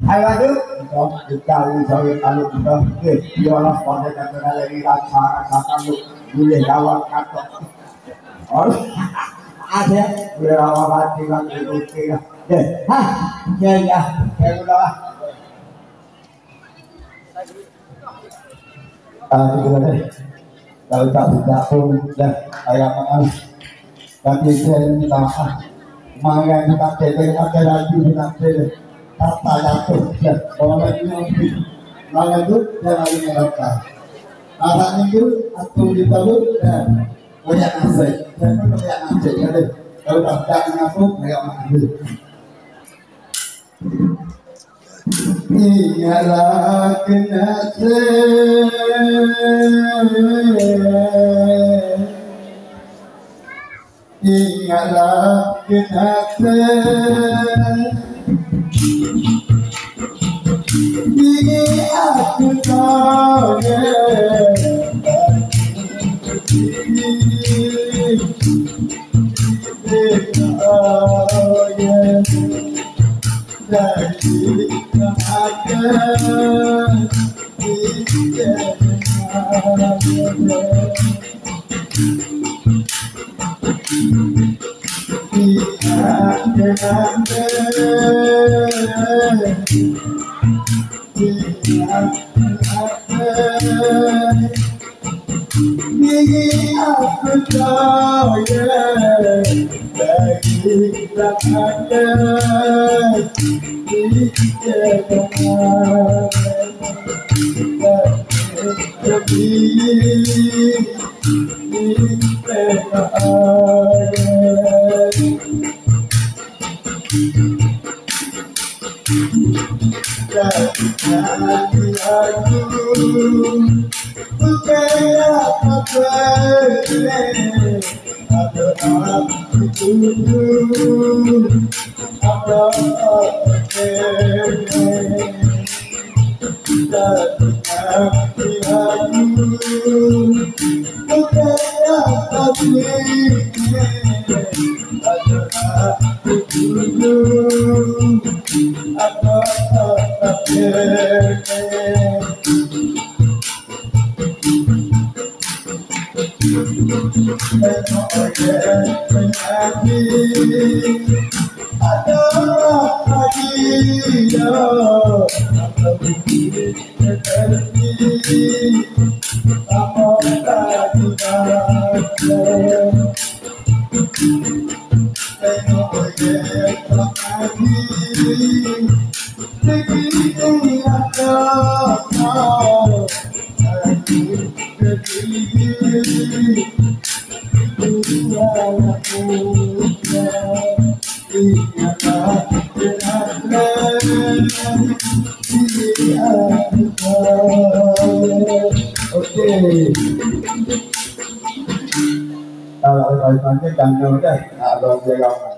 Ayo lanjut. Kita usai kalau kita diolah pada kata dari rasa kamu boleh jawab kata. Oh, ada berapa hati yang itu hah, ya, udah. Kalau tak tidak pun dah ayam makan. Tapi saya minta makan kita jadi ada lagi kita jadi kata jatuh ya orang ini makan itu dia lagi melakukan. Orang itu atau ditaruh dan banyak nasi, saya pun banyak nasi jadi kalau tak ngaku mereka makan. Ingatlah kenapa ingatlah kenapa ini aku tahu dari akan kalau jangan